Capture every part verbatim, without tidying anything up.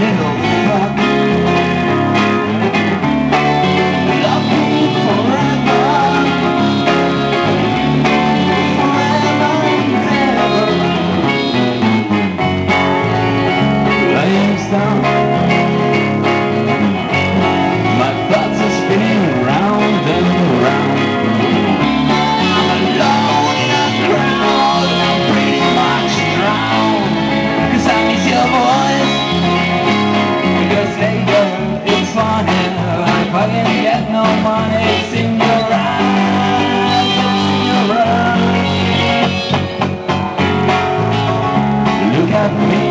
little fuck. Love me forever, forever and ever. Laying down, my thoughts are spinning round and round. I'm alone in a crowd, I'm pretty much drowned, 'cause I miss your voice. Because later it's funny, if I can get no money, it's in your eyes, it's in your eyes. Look at me,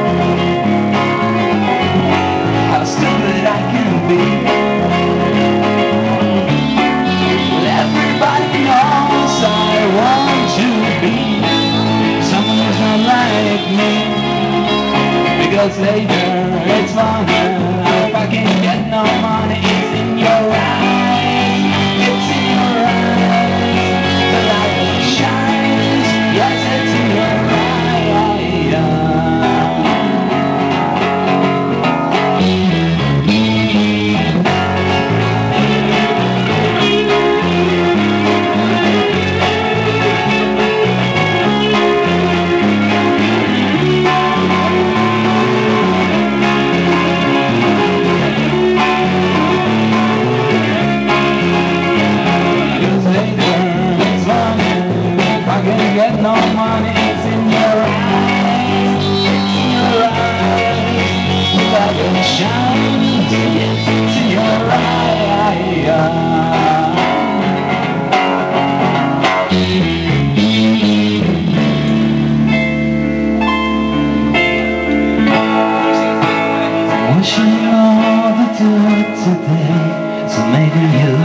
how stupid I can be. Well, everybody knows I want to be someone who's not like me. Because later it's funny, if I can get no money, it's in your eyes, it's in your eyes. The light that shines, yes, it's in your eyes. Get no money, it's in your eyes, it's in your eyes. The light that shines, yes, it's in your eyes. Washing all the dirt today, so maybe you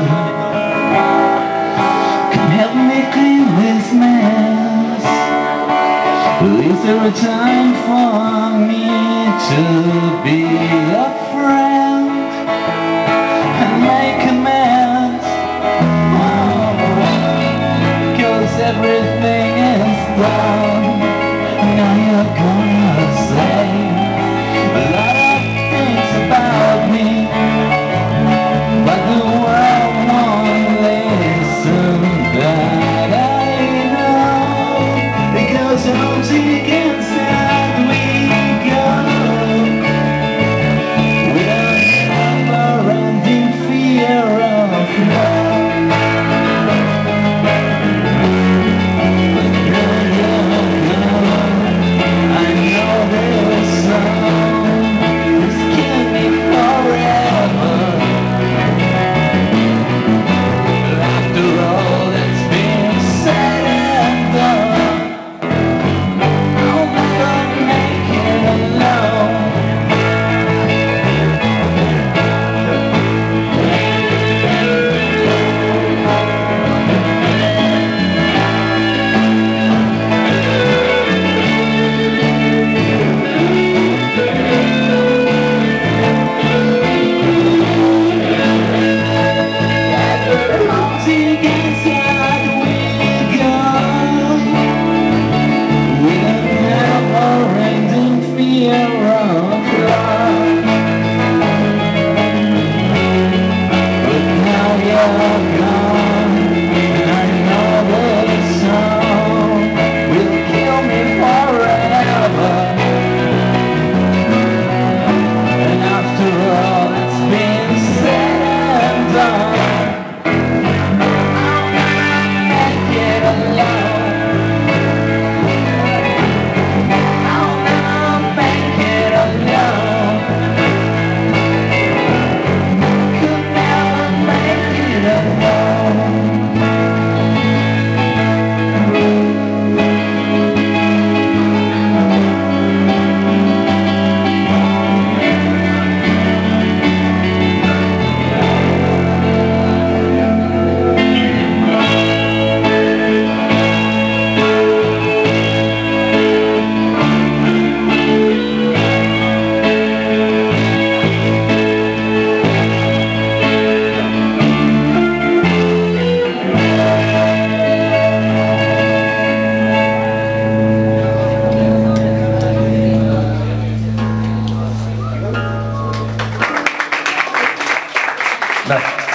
can help me clean this mess. Is there a time for me to be a friend and make amends? Oh, 'cause everything is done. Now you're gonna say a lot of things about me, but the world won't listen. That I know, because once against that we go, without never-ending fear of love. Merci.